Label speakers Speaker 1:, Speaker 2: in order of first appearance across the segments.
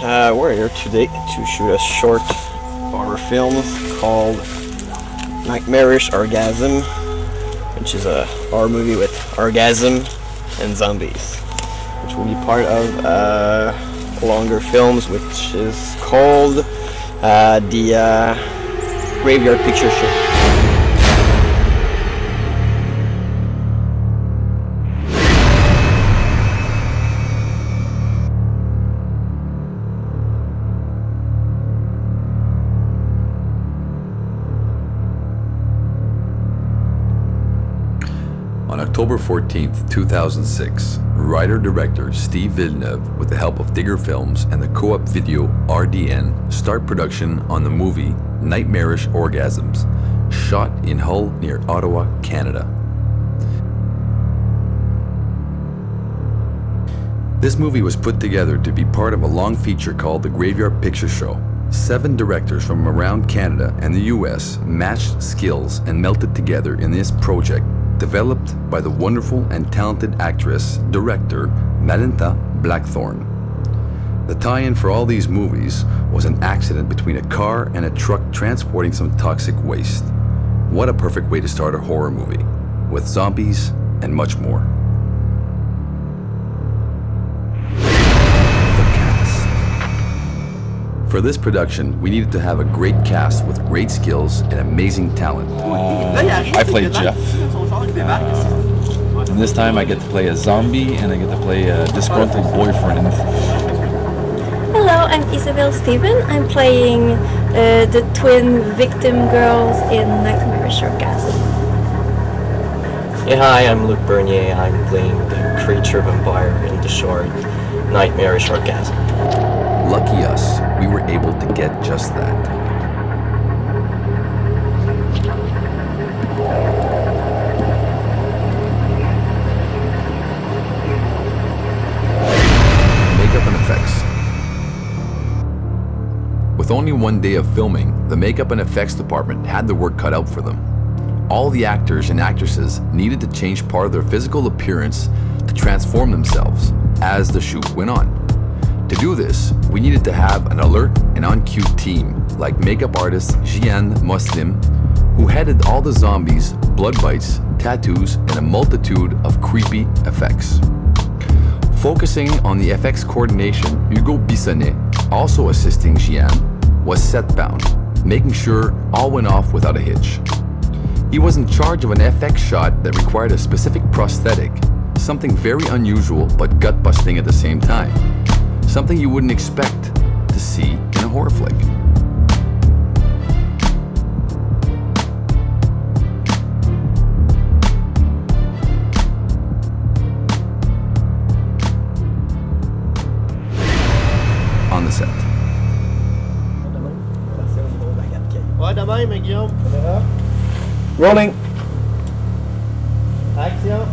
Speaker 1: We're here today to shoot a short horror film called Nightmarish Orgasm, which is a horror movie with orgasm and zombies, which will be part of longer films, which is called the Graveyard Picture Show.
Speaker 2: On October 14th, 2006, writer-director Steve Villeneuve, with the help of DiggerFilms and the co-op video RDN, start production on the movie Nightmarish Orgasms, shot in Hull near Ottawa, Canada. This movie was put together to be part of a long feature called The Graveyard Picture Show. 7 directors from around Canada and the US matched skills and melted together in this project, developed by the wonderful and talented actress, director, Malinta Blackthorne. The tie-in for all these movies was an accident between a car and a truck transporting some toxic waste. What a perfect way to start a horror movie, with zombies and much more. The cast. For this production, we needed to have a great cast with great skills and amazing talent.
Speaker 3: I played Jeff. And this time I get to play a zombie and I get to play a disgruntled boyfriend.
Speaker 4: Hello, I'm Isabel Steven. I'm playing the twin victim girls in Nightmarish Orgasm.
Speaker 1: Yeah, hi, I'm Luc Bernier. I'm playing the creature vampire in the short Nightmarish Orgasm.
Speaker 2: Lucky us, we were able to get just that. Makeup and effects. With only one day of filming, the makeup and effects department had the work cut out for them. All the actors and actresses needed to change part of their physical appearance to transform themselves as the shoot went on. To do this, we needed to have an alert and on-cue team like makeup artist Jian Muslim, who headed all the zombies, blood bites, tattoos, and a multitude of creepy effects. Focusing on the FX coordination, Hugo Bissonnet, also assisting Jian, was set-bound, making sure all went off without a hitch. He was in charge of an FX shot that required a specific prosthetic, something very unusual but gut-busting at the same time. Something you wouldn't expect to see in a horror flick. On the set.
Speaker 3: Rolling.
Speaker 1: Action.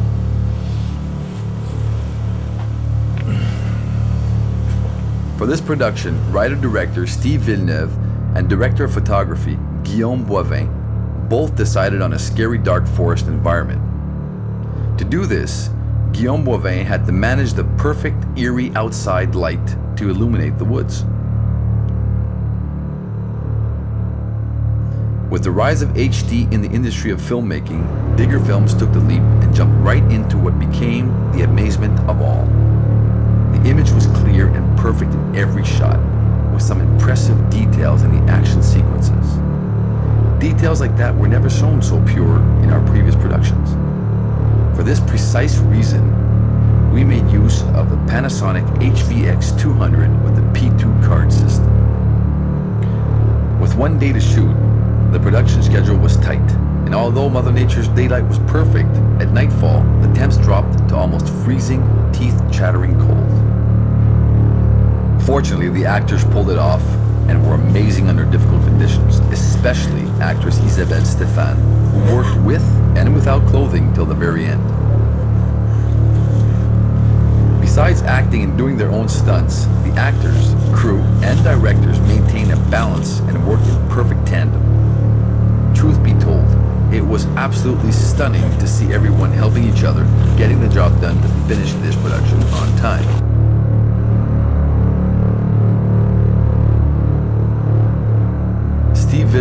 Speaker 2: For this production, writer-director Steve Villeneuve and director of photography Guillaume Boivin both decided on a scary dark forest environment. To do this, Guillaume Boivin had to manage the perfect eerie outside light to illuminate the woods. With the rise of HD in the industry of filmmaking, DiggerFilms took the leap and jumped right into what became the amazement of all. The image was clear and perfect in every shot, with some impressive details in the action sequences. Details like that were never shown so pure in our previous productions. For this precise reason, we made use of the Panasonic HVX200 with the P2 card system. With one day to shoot, the production schedule was tight, and although Mother Nature's daylight was perfect, at nightfall, the temps dropped to almost freezing, teeth-chattering cold. Fortunately, the actors pulled it off and were amazing under difficult conditions, especially actress Isabelle Stéphane, who worked with and without clothing till the very end. Besides acting and doing their own stunts, the actors, crew, and directors maintained a balance and worked in perfect tandem. Truth be told, it was absolutely stunning to see everyone helping each other, getting the job done to finish this production on time.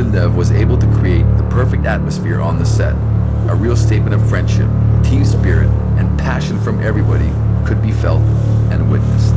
Speaker 2: Villeneuve was able to create the perfect atmosphere on the set. A real statement of friendship, team spirit, and passion from everybody could be felt and witnessed.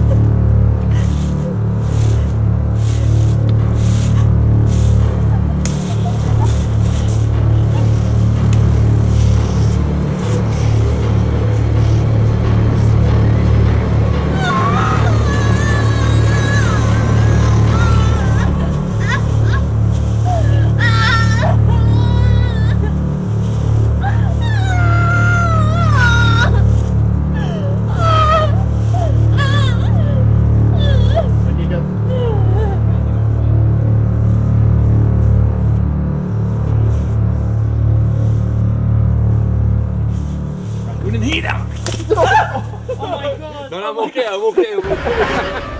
Speaker 3: No, I'm okay.